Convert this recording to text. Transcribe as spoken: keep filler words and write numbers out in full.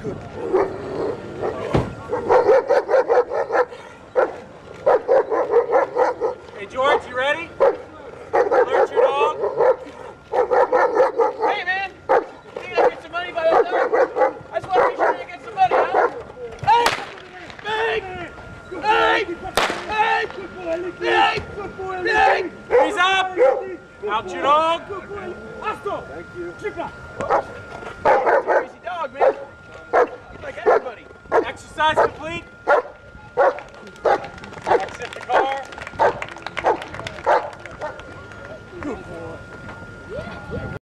Good. Hey, George, you ready? Alert your dog. Hey, man! You gonna get some money by yourself? I just want to make sure you get some money, huh? Hey! Big! Big! Big! Big! Big! He's up! Out your dog. Thank you. Crazy dog, man. He's like everybody. Exercise complete.